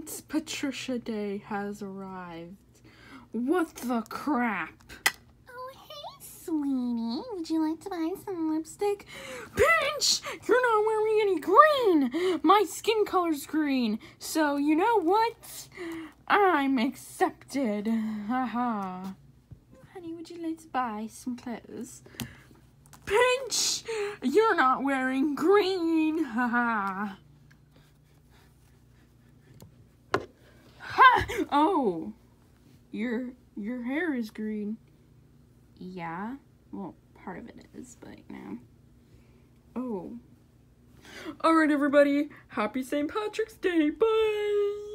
It's Patricia Day has arrived. What the crap? Oh, hey, sweetie. Would you like to buy some lipstick? Pinch! You're not wearing any green! My skin color's green. So, you know what? I'm accepted. Haha. Honey, would you like to buy some clothes? Pinch! You're not wearing green. Haha. Ha! Oh. Your hair is green. Yeah. Well, part of it is, but no. Oh. Alright, everybody. Happy St. Patrick's Day. Bye!